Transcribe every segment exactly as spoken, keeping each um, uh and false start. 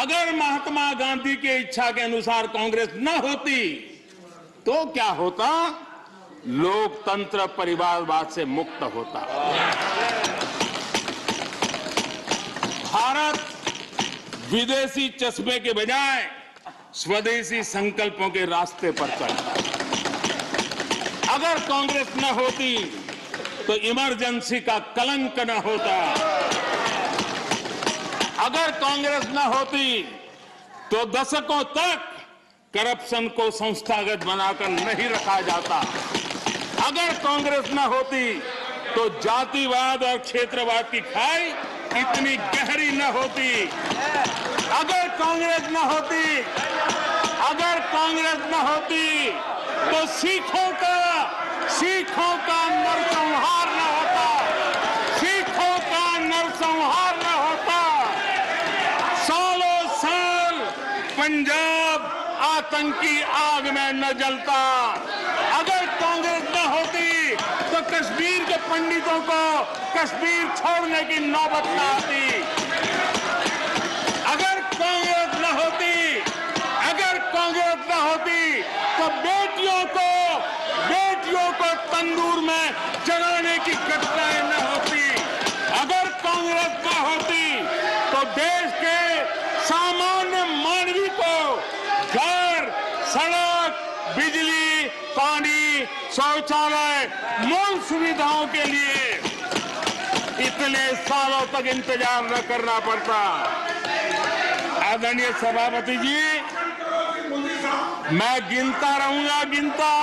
अगर महात्मा गांधी की इच्छा के अनुसार कांग्रेस न होती तो क्या होता? लोकतंत्र परिवारवाद से मुक्त होता। भारत विदेशी चश्मे के बजाय स्वदेशी संकल्पों के रास्ते पर चलता। अगर कांग्रेस न होती तो इमरजेंसी का कलंक न होता। अगर कांग्रेस न होती तो दशकों तक करप्शन को संस्थागत बनाकर नहीं रखा जाता। अगर कांग्रेस न होती तो जातिवाद और क्षेत्रवाद की खाई इतनी गहरी न होती। अगर कांग्रेस न होती अगर कांग्रेस न होती तो सिखों का सिखों का नरसंहार न होता। सिखों का नरसंहार न होता। सालों साल पंजाब आतंकी आग में न जलता। अगर कांग्रेस न होती तो कश्मीर के पंडितों को कश्मीर छोड़ने की नौबत न आती। अगर कांग्रेस न होती अगर कांग्रेस न होती तो बेटियों को बेटियों को तंदूर में जलाने की घटनाएं न होती। अगर कांग्रेस न होती तो देश के सामान्य मानवी को घर, सड़क, बिजली, पानी, शौचालय, मूल सुविधाओं के लिए इतने सालों तक इंतजार न करना पड़ता। आदरणीय सभापति जी, मैं गिनता रहूंगा गिनता।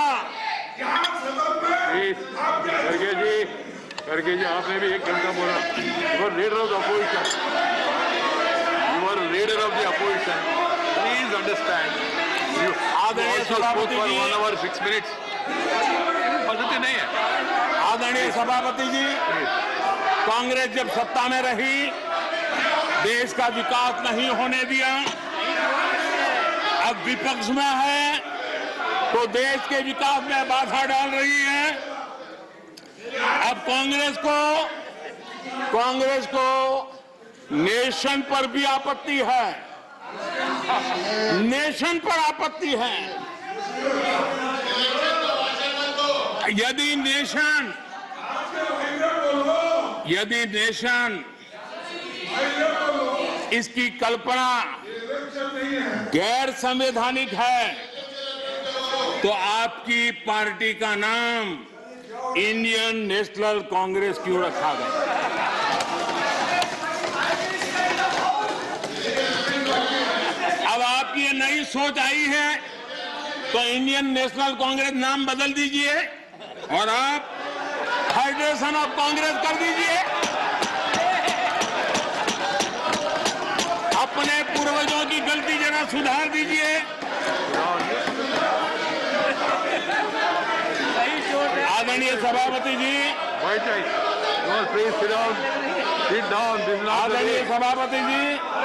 खड़गे जी खड़गे जी आपने भी एक घंटा बोला। You are leader of the opposition you are leader of the opposition please understand you आदरणीय सभापति जी वन आवर सिक्स मिनट्स पद्धति नहीं है। आदरणीय सभापति जी, कांग्रेस जब सत्ता में रही देश का विकास नहीं होने दिया। अब विपक्ष में है तो देश के विकास में बाधा डाल रही है। अब कांग्रेस को कांग्रेस को नेशन पर भी आपत्ति है। नेशन पर आपत्ति है। यदि नेशन यदि नेशन इसकी कल्पना गैर संवैधानिक है तो आपकी पार्टी का नाम इंडियन नेशनल कांग्रेस क्यों रखा गया? अब आपकी ये नई सोच आई है तो इंडियन नेशनल कांग्रेस नाम बदल दीजिए और आप फेडरेशन ऑफ कांग्रेस कर दीजिए। अपने पूर्वजों की गलती जरा सुधार दीजिए। आदरणीय सभापति जी, आदरणीय सभापति जी,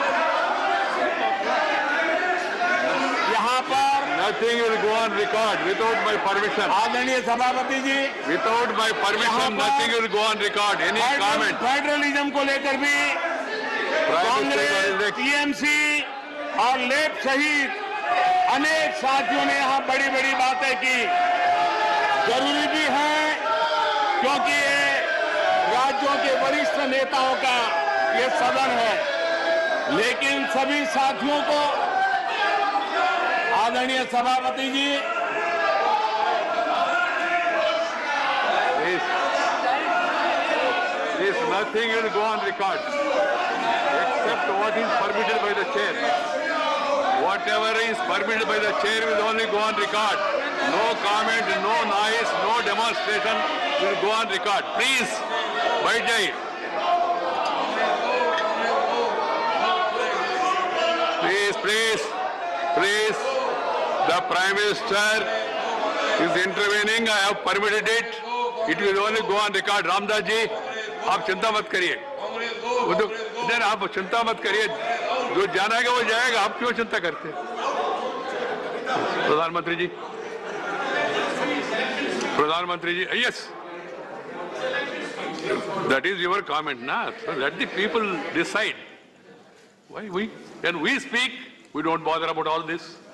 यहाँ पर Nothing will go on record without my permission. आदरणीय सभापति जी, Without my permission, nothing will go on record. Any comment? Federalism को लेकर भी कांग्रेस, टीएमसी और लेफ्ट सहित अनेक साथियों ने यहाँ बड़ी बड़ी बातें की। जरूरी भी है क्योंकि ये राज्यों के वरिष्ठ नेताओं का ये सदन है। लेकिन सभी साथियों को आदरणीय सभापति जी, Please, please, nothing will go on record except what is permitted by the chair. Whatever is permitted by the chair will only go on record. No comment, no noise, no demonstration will go on record. Please, बैठ जाइए. Please, please, please. The Prime Minister is intervening. I have permitted it. It will only go on record. Ramdas ji, आप चिंता मत करिए. इधर आप चिंता मत करिए. जो जाना है वो जाएगा. आप क्यों चिंता करते हैं? प्रधानमंत्री जी, प्रधानमंत्री जी, yes. That is your comment, na? So let the people decide. Why we? When we speak, we don't bother about all this.